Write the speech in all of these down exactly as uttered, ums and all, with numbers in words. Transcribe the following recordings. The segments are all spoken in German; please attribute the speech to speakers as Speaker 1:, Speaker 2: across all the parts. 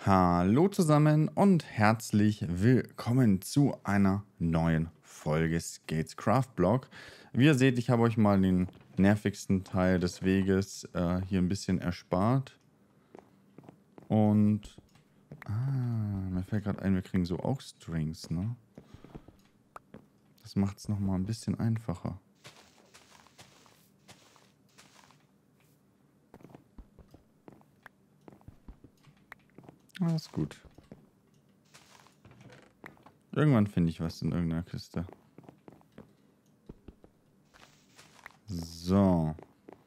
Speaker 1: Hallo zusammen und herzlich willkommen zu einer neuen Folge Skates Craft Blog. Wie ihr seht, ich habe euch mal den nervigsten Teil des Weges äh, hier ein bisschen erspart. Und ah, mir fällt gerade ein, wir kriegen so auch Strings, ne? Das macht es nochmal ein bisschen einfacher. Alles gut. Irgendwann finde ich was in irgendeiner Kiste. So.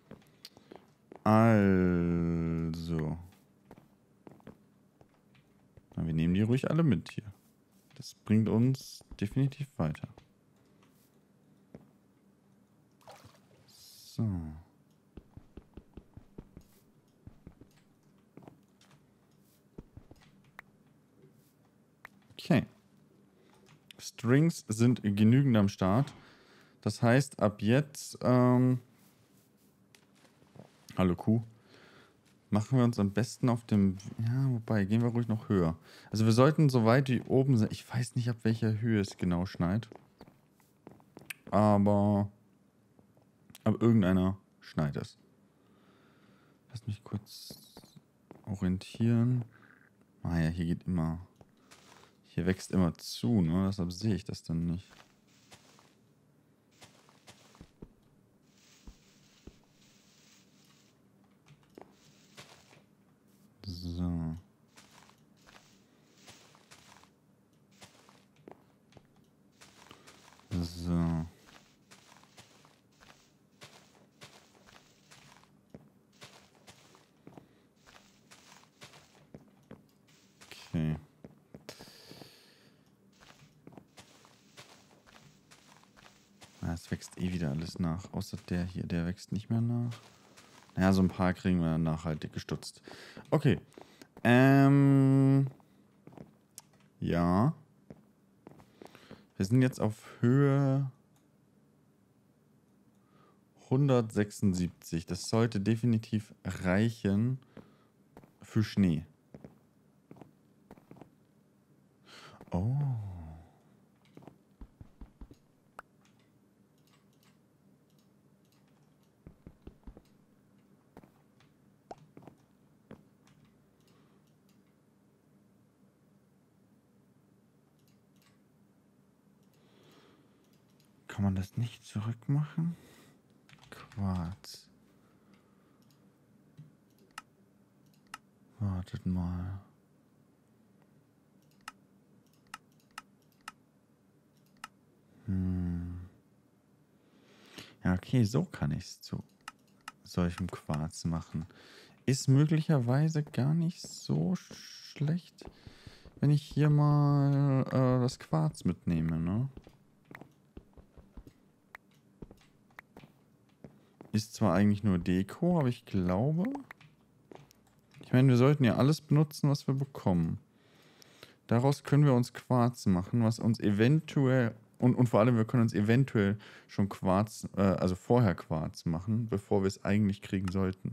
Speaker 1: Also. Na, wir nehmen die ruhig alle mit hier. Das bringt uns definitiv weiter. So. Okay. Strings sind genügend am Start. Das heißt, ab jetzt, ähm, hallo Kuh, machen wir uns am besten auf dem, ja, wobei, gehen wir ruhig noch höher. Also wir sollten so weit wie oben sein. Ich weiß nicht, ab welcher Höhe es genau schneit. Aber ab irgendeiner schneit es. Lass mich kurz orientieren. Ah ja, hier geht immer, hier wächst immer zu, ne? Deshalb sehe ich das dann nicht. So. So. Okay. Ah, es wächst eh wieder alles nach. Außer der hier, der wächst nicht mehr nach. Naja, so ein paar kriegen wir nachhaltig gestutzt. Okay. Ähm. Ja. Wir sind jetzt auf Höhe hundertsechsundsiebzig. Das sollte definitiv reichen für Schnee. Oh. Kann man das nicht zurückmachen? Quarz. Wartet mal. Hm. Ja, okay, so kann ich es zu solchem Quarz machen. Ist möglicherweise gar nicht so schlecht, wenn ich hier mal äh, das Quarz mitnehme, ne? Ist zwar eigentlich nur Deko, aber ich glaube... Ich meine, wir sollten ja alles benutzen, was wir bekommen. Daraus können wir uns Quarz machen, was uns eventuell... Und, und vor allem, wir können uns eventuell schon Quarz, äh, also vorher Quarz machen, bevor wir es eigentlich kriegen sollten.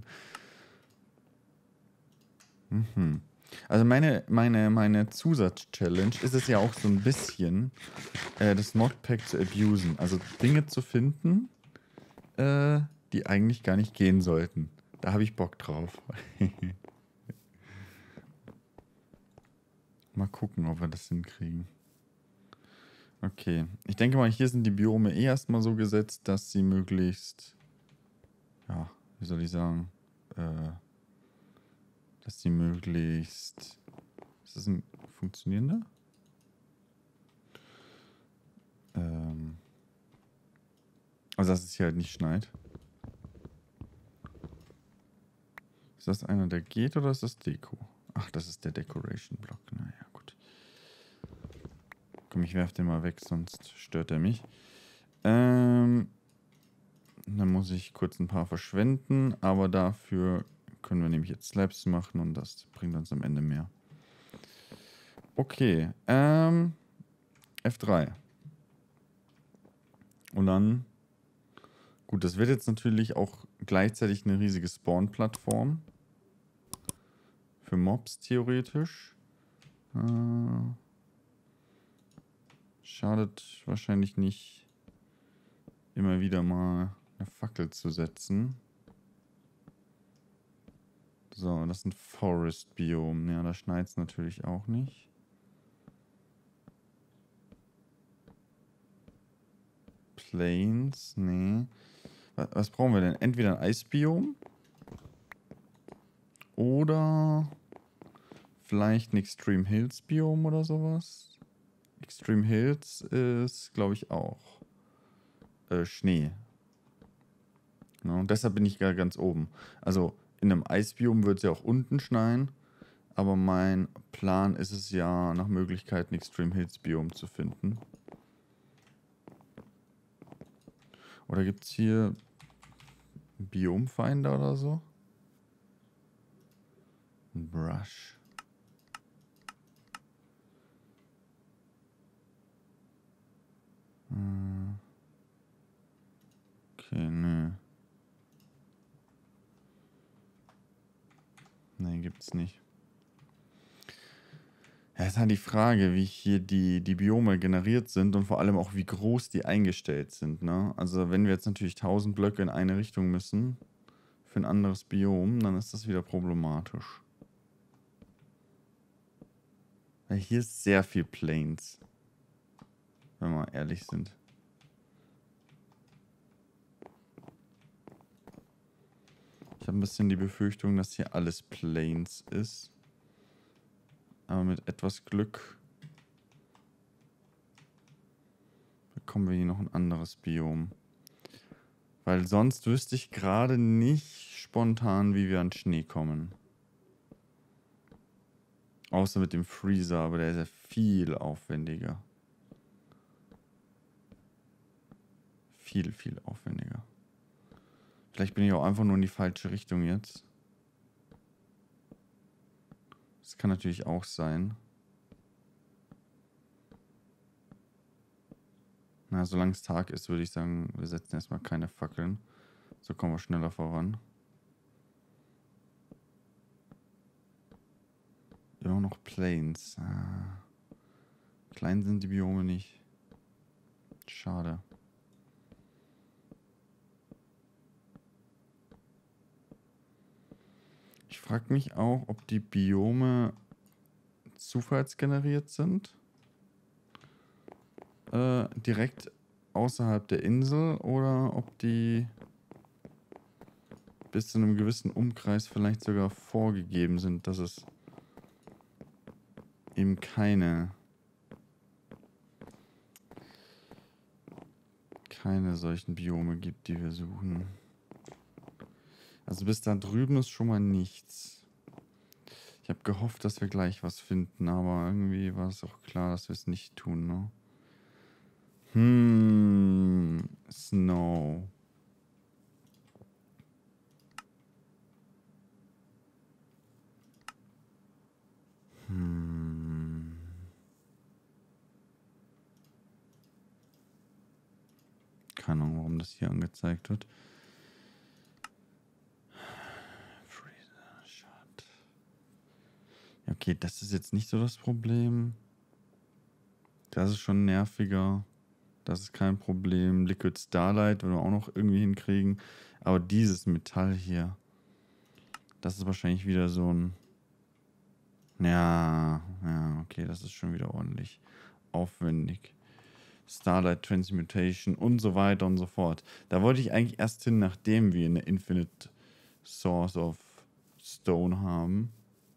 Speaker 1: Mhm. Also meine, meine, meine Zusatz-Challenge ist es ja auch so ein bisschen, äh, das Modpack zu abusen. Also Dinge zu finden, äh, die eigentlich gar nicht gehen sollten. Da habe ich Bock drauf. Mal gucken, ob wir das hinkriegen. Okay. Ich denke mal, hier sind die Biome eh erstmal so gesetzt, dass sie möglichst, ja, wie soll ich sagen, äh, dass sie möglichst, ist das ein funktionierender? Ähm, also, dass es hier halt nicht schneit. Ist das einer, der geht, oder ist das Deko? Ach, das ist der Decoration Block. Naja, gut. Komm, ich werf den mal weg, sonst stört er mich. Ähm, dann muss ich kurz ein paar verschwenden, aber dafür können wir nämlich jetzt Slabs machen und das bringt uns am Ende mehr. Okay, ähm, F drei. Und dann, gut, das wird jetzt natürlich auch gleichzeitig eine riesige Spawn-Plattform. Für Mobs theoretisch. Äh, schadet wahrscheinlich nicht, immer wieder mal eine Fackel zu setzen. So, das ist ein Forest-Biom. Ja, da schneit es natürlich auch nicht. Plains, nee. Was, was brauchen wir denn? Entweder ein Eisbiom oder vielleicht ein Extreme Hills Biom oder sowas. Extreme Hills ist, glaube ich, auch äh, Schnee. Ja, und deshalb bin ich gar ganz oben. Also in einem Eisbiom wird es ja auch unten schneien. Aber mein Plan ist es ja, nach Möglichkeit ein Extreme Hills Biom zu finden. Oder gibt es hier Biomfinder oder so? Ein Brush. Okay, nö. Nee, gibt's nicht. Ja, ist halt die Frage, wie hier die, die Biome generiert sind und vor allem auch, wie groß die eingestellt sind, ne? Also wenn wir jetzt natürlich tausend Blöcke in eine Richtung müssen für ein anderes Biom, dann ist das wieder problematisch. Weil hier ist sehr viel Plains, wenn wir ehrlich sind. Ich habe ein bisschen die Befürchtung, dass hier alles Plains ist. Aber mit etwas Glück bekommen wir hier noch ein anderes Biom. Weil sonst wüsste ich gerade nicht spontan, wie wir an Schnee kommen. Außer mit dem Freezer, aber der ist ja viel aufwendiger. Viel, viel aufwendiger. Vielleicht bin ich auch einfach nur in die falsche Richtung jetzt. Das kann natürlich auch sein. Na, solange es Tag ist, würde ich sagen, wir setzen erstmal keine Fackeln. So kommen wir schneller voran. Immer noch Plains. Ah. Klein sind die Biome nicht. Schade. Ich frage mich auch, ob die Biome zufallsgeneriert sind. Äh, direkt außerhalb der Insel oder ob die bis zu einem gewissen Umkreis vielleicht sogar vorgegeben sind, dass es eben keine keine solchen Biome gibt, die wir suchen. Also bis da drüben ist schon mal nichts. Ich habe gehofft, dass wir gleich was finden, aber irgendwie war es auch klar, dass wir es nicht tun, ne? Hm, Snow. Hm. Keine Ahnung, warum das hier angezeigt wird. Freezer Shot. Okay, das ist jetzt nicht so das Problem. Das ist schon nerviger. Das ist kein Problem. Liquid Starlight würden wir auch noch irgendwie hinkriegen. Aber dieses Metall hier, das ist wahrscheinlich wieder so ein... Ja, ja, okay, das ist schon wieder ordentlich aufwendig. Starlight Transmutation und so weiter und so fort. Da wollte ich eigentlich erst hin, nachdem wir eine Infinite Source of Stone haben.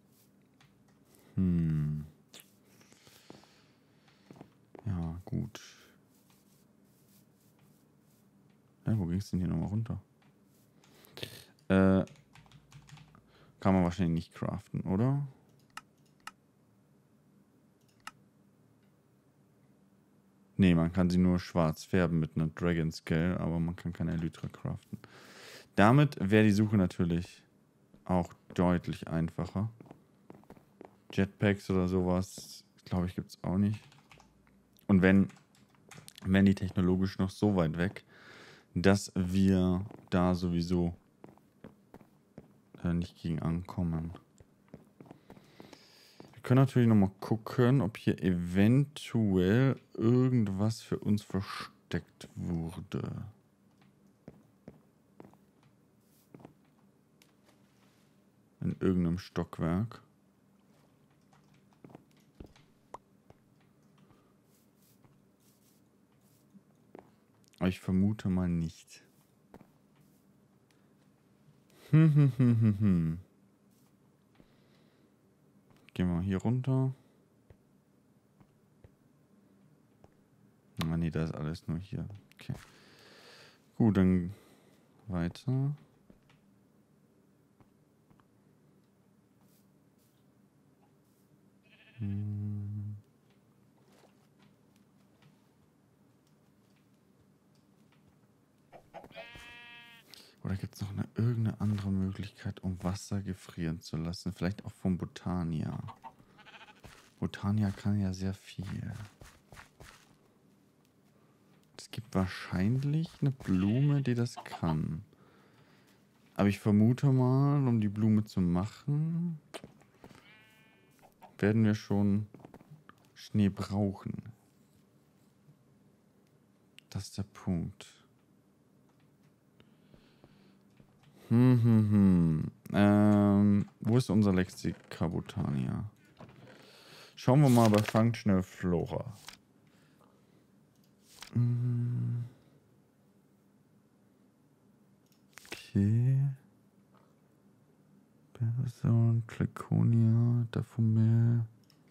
Speaker 1: Hm. Ja, gut. Ja, wo ging es denn hier nochmal runter? Äh, kann man wahrscheinlich nicht craften, oder? Nee, man kann sie nur schwarz färben mit einer Dragon Scale, aber man kann keine Elytra craften. Damit wäre die Suche natürlich auch deutlich einfacher. Jetpacks oder sowas, glaube ich, gibt es auch nicht. Und wenn, wenn die technologisch noch so weit weg, dass wir da sowieso äh, nicht gegen ankommen. Wir können natürlich nochmal gucken, ob hier eventuell irgendwas für uns versteckt wurde. In irgendeinem Stockwerk. Aber ich vermute mal nicht. Hm, hm, hm, hm, hm. Gehen wir hier runter. Ah, nee, da ist alles nur hier. Okay. Gut, dann weiter. Hm. Oder gibt es noch eine, irgendeine andere Möglichkeit, um Wasser gefrieren zu lassen? Vielleicht auch vom Botania. Botania kann ja sehr viel. Es gibt wahrscheinlich eine Blume, die das kann. Aber ich vermute mal, um die Blume zu machen, werden wir schon Schnee brauchen. Das ist der Punkt. Hm, hm, hm. Ähm, wo ist unser Lexika Botania? Schauen wir mal bei Functional Flora. Hm. Okay. Person, Trichonia, Daphomel.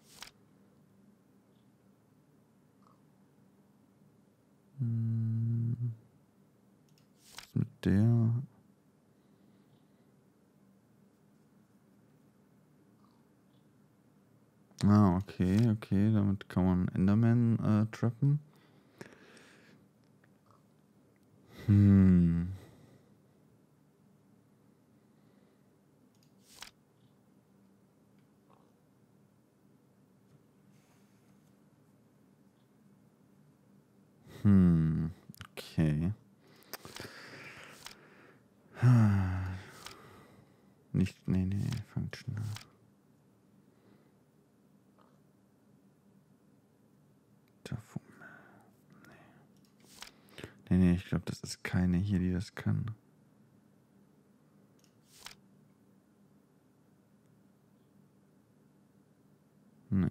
Speaker 1: Hm. Was ist mit der? Ah, okay, okay. Damit kann man Enderman äh, trappen. Hm. Hm. Okay. Nicht, nee, nee, functional. Daphomel. Nee. Nee, nee, ich glaube, das ist keine hier, die das kann. Nee.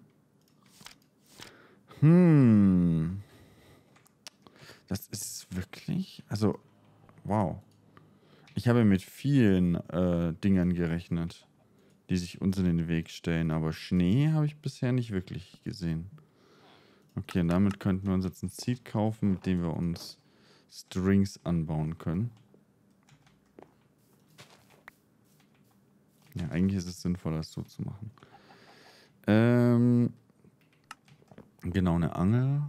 Speaker 1: Hm. Das ist wirklich, also, wow. Ich habe mit vielen äh, Dingern gerechnet, die sich uns in den Weg stellen, aber Schnee habe ich bisher nicht wirklich gesehen. Okay, und damit könnten wir uns jetzt ein Seed kaufen, mit dem wir uns Strings anbauen können. Ja, eigentlich ist es sinnvoll, das so zu machen. Ähm, genau, eine Angel.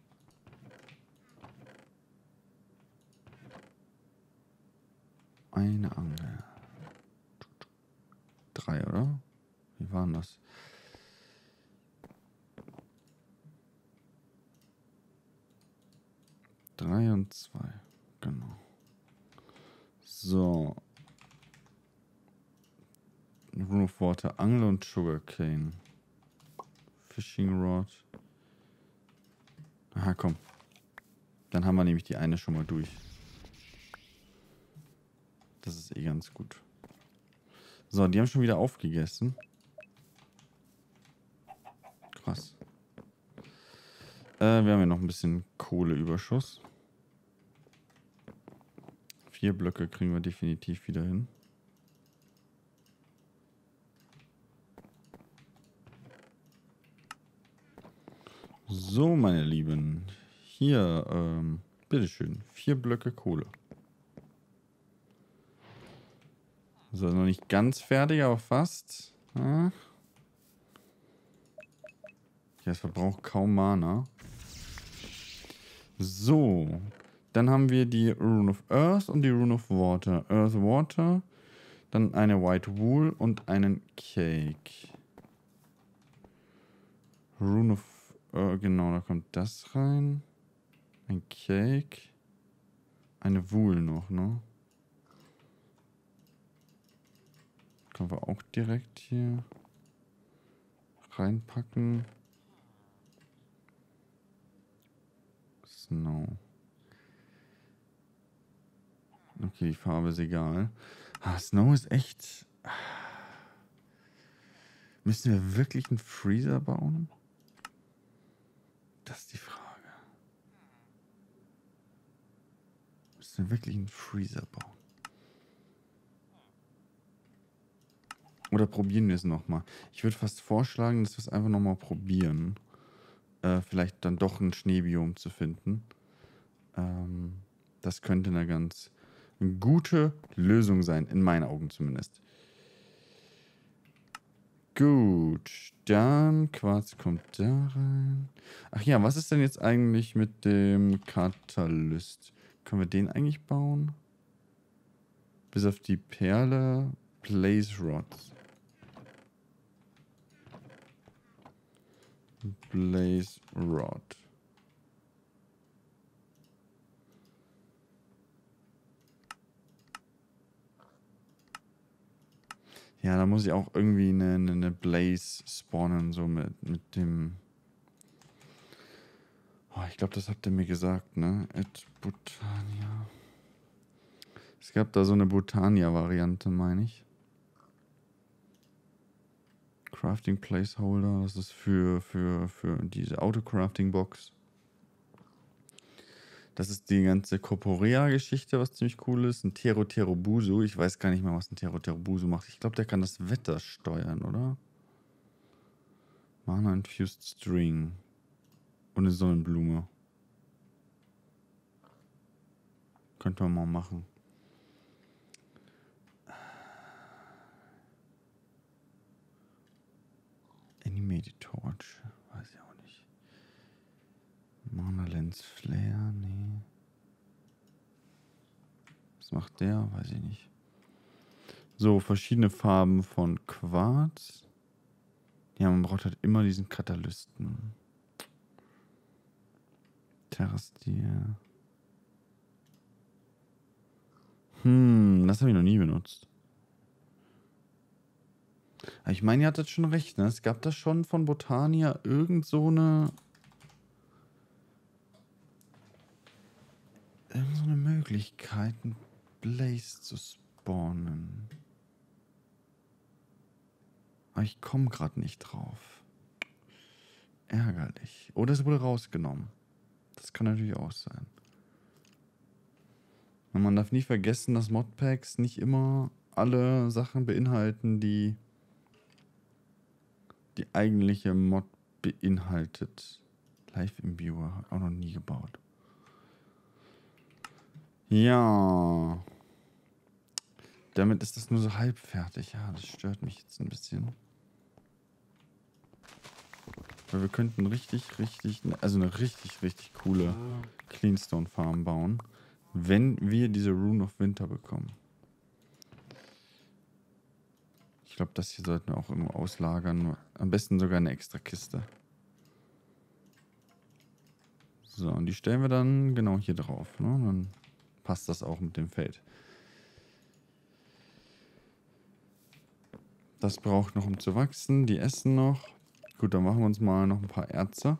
Speaker 1: Eine Angel. Drei, oder? Wie waren das? Drei und zwei. Genau. So. Rune of Water, Angel und Sugarcane. Fishing Rod. Aha, komm. Dann haben wir nämlich die eine schon mal durch. Das ist eh ganz gut. So, die haben schon wieder aufgegessen. Krass. Äh, wir haben ja noch ein bisschen Kohleüberschuss. Vier Blöcke kriegen wir definitiv wieder hin. So, meine Lieben. Hier, ähm, bitteschön. Vier Blöcke Kohle. So, noch nicht ganz fertig, aber fast. Ja, es verbraucht kaum Mana. So. Dann haben wir die Rune of Earth und die Rune of Water. Earth, Water. Dann eine White Wool und einen Cake. Rune of... Äh, genau, da kommt das rein. Ein Cake. Eine Wool noch, ne? Können wir auch direkt hier reinpacken. Snow. Okay, die Farbe ist egal. Ah, Snow ist echt... Müssen wir wirklich einen Freezer bauen? Das ist die Frage. Müssen wir wirklich einen Freezer bauen? Oder probieren wir es nochmal? Ich würde fast vorschlagen, dass wir es einfach nochmal probieren. Äh, vielleicht dann doch ein Schneebiom zu finden. Ähm, das könnte eine ganz gute Lösung sein, in meinen Augen zumindest. Gut, dann Quarz kommt da rein. Ach ja, was ist denn jetzt eigentlich mit dem Katalyst? Können wir den eigentlich bauen? Bis auf die Perle, Blaze Rods. Blaze Rod. Ja, da muss ich auch irgendwie eine, eine, eine Blaze spawnen, so mit, mit dem... Oh, ich glaube, das habt ihr mir gesagt, ne? Et Botania. Es gab da so eine Botania-Variante, meine ich. Crafting Placeholder, das ist für, für, für diese Auto-Crafting-Box. Das ist die ganze Corporea-Geschichte, was ziemlich cool ist. Ein Tero Tero Busu. Ich weiß gar nicht mehr, was ein Tero Tero Busu macht. Ich glaube, der kann das Wetter steuern, oder? Mana Infused String. Und eine Sonnenblume. Könnte man mal machen. Animated Torch. Weiß ich auch nicht. Mana Lens Flare. Nee. Was macht der? Weiß ich nicht. So, verschiedene Farben von Quarz. Ja, man braucht halt immer diesen Katalysten. Terrastil. Hm, das habe ich noch nie benutzt. Aber ich meine, ihr hattet schon recht, ne? Es gab da schon von Botania irgend so eine... Irgend so eine Möglichkeit, einen Blaze zu spawnen. Aber ich komme gerade nicht drauf. Ärgerlich. Oder es wurde rausgenommen. Das kann natürlich auch sein. Und man darf nie vergessen, dass Modpacks nicht immer alle Sachen beinhalten, die die eigentliche Mod beinhaltet. Live im Viewer. Auch noch nie gebaut. Ja. Damit ist das nur so halb fertig. Ja, das stört mich jetzt ein bisschen. Weil wir könnten richtig, richtig, also eine richtig, richtig coole Cleanstone Farm bauen, wenn wir diese Rune of Winter bekommen. Ich glaube, das hier sollten wir auch irgendwo auslagern. Am besten sogar eine extra Kiste. So, und die stellen wir dann genau hier drauf. Ne? Dann passt das auch mit dem Feld. Das braucht noch, um zu wachsen. Die essen noch. Gut, dann machen wir uns mal noch ein paar Erze.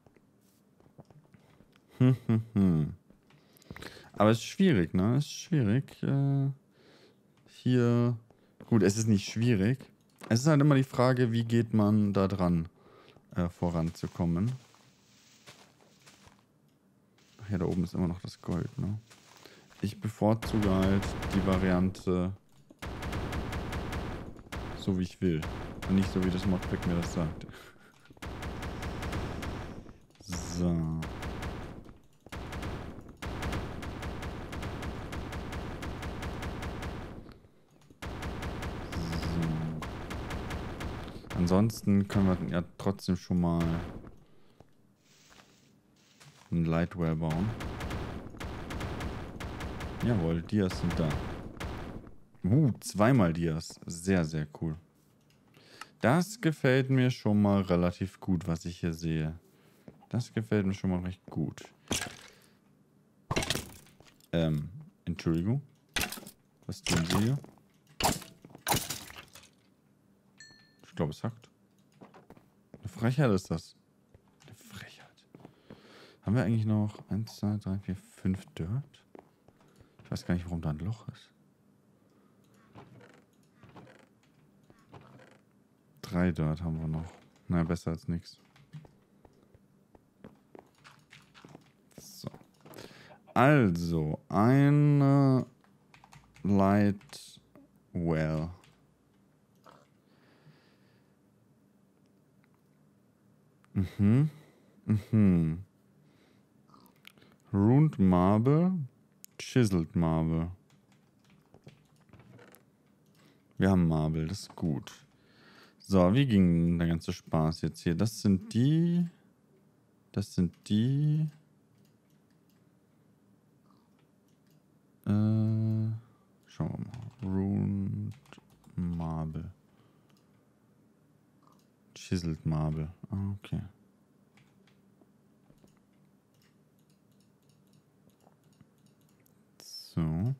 Speaker 1: Hm, hm, hm. Aber es ist schwierig, ne? Es ist schwierig. Äh, hier... Gut, es ist nicht schwierig. Es ist halt immer die Frage, wie geht man da dran, äh, voranzukommen. Ach ja, da oben ist immer noch das Gold, ne? Ich bevorzuge halt die Variante so, wie ich will. Und nicht so, wie das Modpack mir das sagt. So. Ansonsten können wir ja trotzdem schon mal ein Lightware bauen. Jawohl, Dias sind da. Uh, zweimal Dias. Sehr, sehr cool. Das gefällt mir schon mal relativ gut, was ich hier sehe. Das gefällt mir schon mal recht gut. Ähm, Entschuldigung. Was tun Sie hier? Ich glaube, es hackt. Frechheit ist das. Eine Frechheit. Haben wir eigentlich noch eins, zwei, drei, vier, fünf Dirt? Ich weiß gar nicht, warum da ein Loch ist. Drei Dirt haben wir noch. Na, besser als nichts. So. Also, eine Light Well. Mhm. Mhm. Runed Marble. Chiseled Marble. Wir haben Marble, das ist gut. So, wie ging der ganze Spaß jetzt hier? Das sind die. Das sind die. Äh, schauen wir mal. Runed Marble. Chiseled Marble. Ah, okay. So.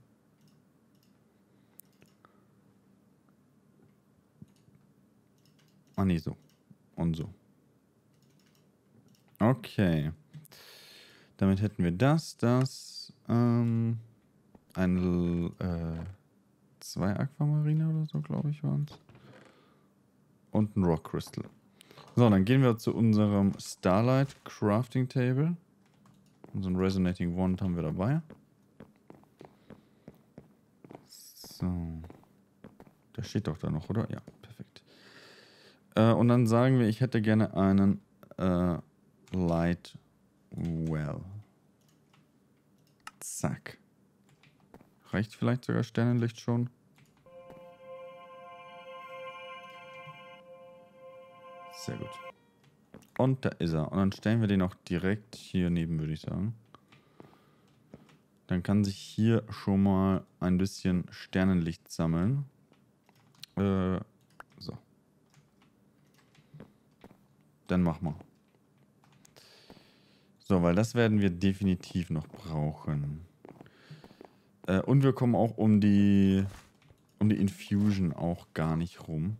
Speaker 1: Ah, nee, so. Und so. Okay. Damit hätten wir das, das, ähm, ein, äh, zwei Aquamarine oder so, glaube ich, waren es. Und ein Rock Crystal. So, dann gehen wir zu unserem Starlight Crafting Table. Unseren Resonating Wand haben wir dabei. So. Der steht doch da noch, oder? Ja, perfekt. Äh, und dann sagen wir, ich hätte gerne einen äh, Light Well. Zack. Reicht vielleicht sogar Sternenlicht schon? Sehr gut. Und da ist er. Und dann stellen wir den auch direkt hier neben, würde ich sagen. Dann kann sich hier schon mal ein bisschen Sternenlicht sammeln. Äh, so. Dann machen wir. So, weil das werden wir definitiv noch brauchen. Äh, und wir kommen auch um die, um die Infusion auch gar nicht rum.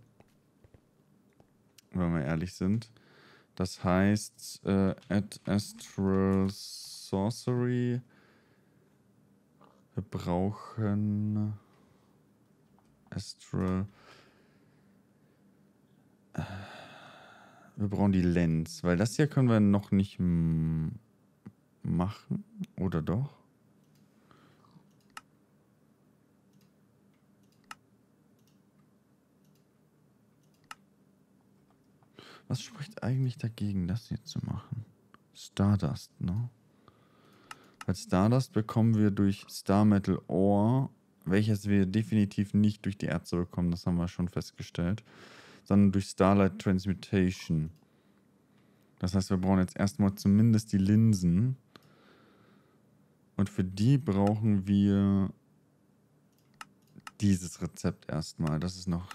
Speaker 1: Wenn wir ehrlich sind. Das heißt, äh, at Astral Sorcery. Wir brauchen Astral. Äh, wir brauchen die Lens, weil das hier können wir noch nicht machen. Oder doch? Was spricht eigentlich dagegen, das hier zu machen? Stardust, ne? Als Stardust bekommen wir durch Star Metal Ore, welches wir definitiv nicht durch die Erze bekommen, das haben wir schon festgestellt, sondern durch Starlight Transmutation. Das heißt, wir brauchen jetzt erstmal zumindest die Linsen. Und für die brauchen wir dieses Rezept erstmal. Das ist noch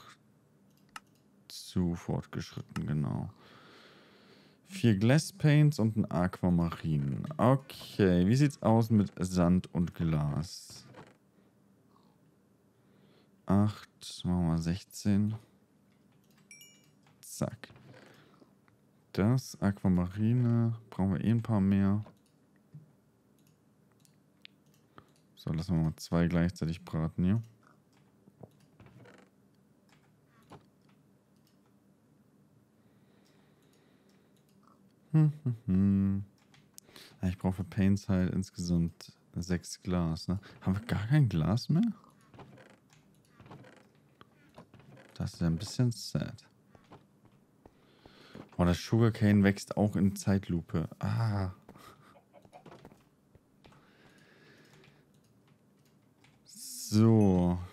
Speaker 1: zu fortgeschritten, genau. Vier Glass Paints und ein Aquamarin. Okay, wie sieht's aus mit Sand und Glas? acht, machen wir mal sechzehn. Zack. Das Aquamarine brauchen wir eh ein paar mehr. So, lassen wir mal zwei gleichzeitig braten hier. Hm, hm, hm. Ja, ich brauche für Paints halt insgesamt sechs Glas. Ne? Haben wir gar kein Glas mehr? Das ist ja ein bisschen sad. Oh, das Sugarcane wächst auch in Zeitlupe. Ah. So.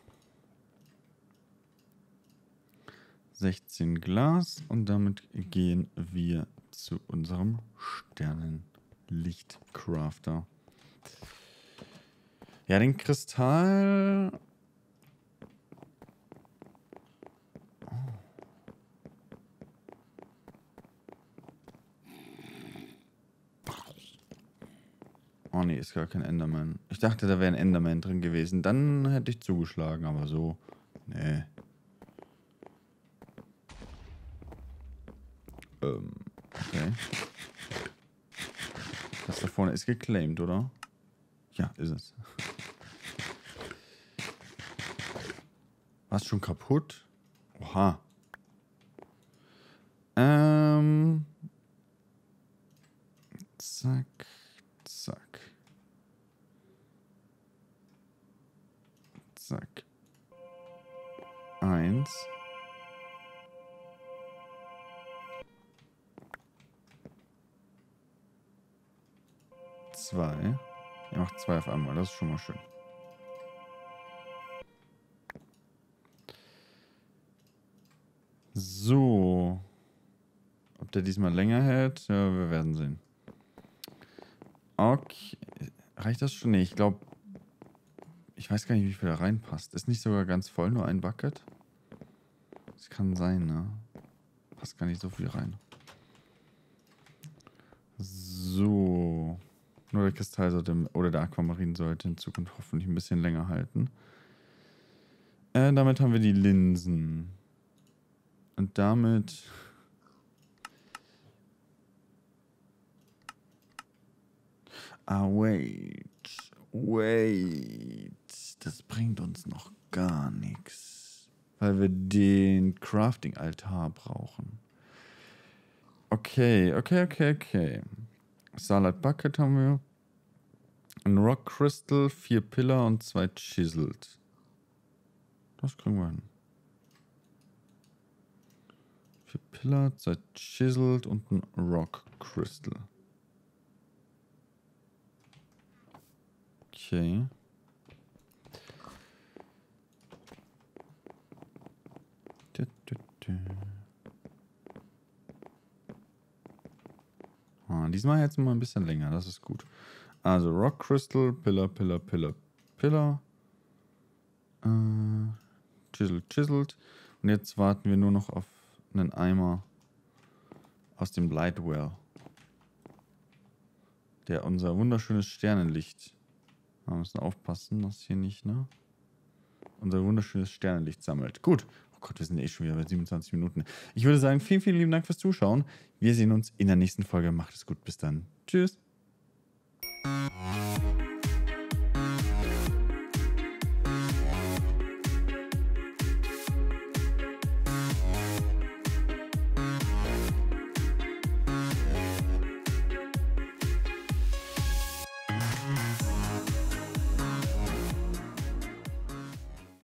Speaker 1: sechzehn Glas und damit gehen wir zu unserem Sternenlichtcrafter. Ja, den Kristall... Oh nee, ist gar kein Enderman. Ich dachte, da wäre ein Enderman drin gewesen. Dann hätte ich zugeschlagen, aber so... Nee. Ähm, okay. Das da vorne ist geclaimed, oder? Ja, ist es. War's schon kaputt? Oha. Ähm. Zack, zack. Zack. Eins. Zwei. Er macht zwei auf einmal, das ist schon mal schön. So. Ob der diesmal länger hält? Ja, wir werden sehen. Okay. Reicht das schon? Nee, ich glaube... Ich weiß gar nicht, wie viel da reinpasst. Ist nicht sogar ganz voll, nur ein Bucket? Das kann sein, ne? Passt gar nicht so viel rein. So. Nur der Kristall sollte, oder der Aquamarin sollte in Zukunft hoffentlich ein bisschen länger halten. Äh, damit haben wir die Linsen. Und damit... Ah, wait. Wait. Das bringt uns noch gar nichts. Weil wir den Crafting-Altar brauchen. Okay, okay, okay, okay. Salad Bucket haben wir. Ein Rock Crystal, vier Pillar und zwei Chiseled. Das kriegen wir hin. Vier Pillar, zwei Chiseled und ein Rock Crystal. Okay. Du, du, du. Ah, diesmal jetzt mal ein bisschen länger, das ist gut. Also Rock Crystal, Pillar, Pillar, Pillar, Pillar. Äh, chiseled, chiseled. Und jetzt warten wir nur noch auf einen Eimer aus dem Lightwell. Der unser wunderschönes Sternenlicht. Wir müssen aufpassen, dass hier nicht, ne? Unser wunderschönes Sternenlicht sammelt. Gut. Oh Gott, wir sind eh schon wieder bei siebenundzwanzig Minuten. Ich würde sagen, vielen, vielen lieben Dank fürs Zuschauen. Wir sehen uns in der nächsten Folge. Macht es gut. Bis dann. Tschüss.